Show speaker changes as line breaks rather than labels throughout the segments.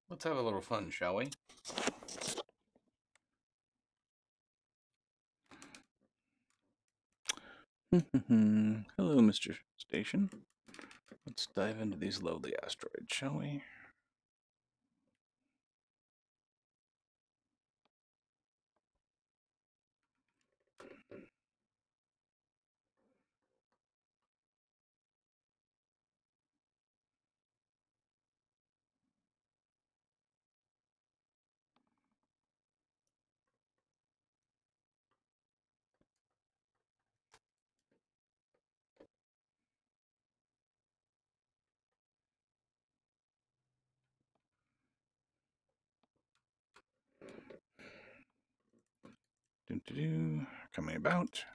Let's have a little fun, shall we? Hello, Mr. Station. Let's dive into these lovely asteroids, shall we? Coming about.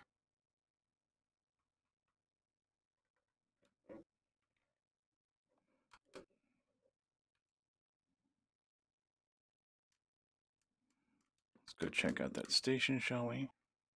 Let's go check out that station, shall we?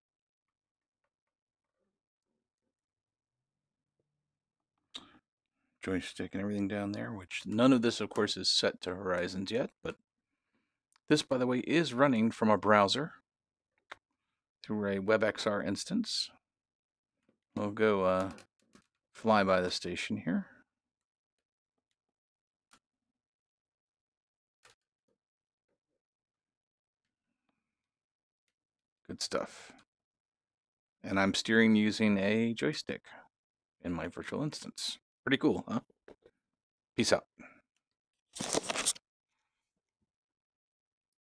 Joystick and everything down there, which none of this, of course, is set to horizons yet, but this, by the way, is running from a browser through a WebXR instance. We'll go fly by the station here. Good stuff. And I'm steering using a joystick in my virtual instance. Pretty cool, huh? Peace out.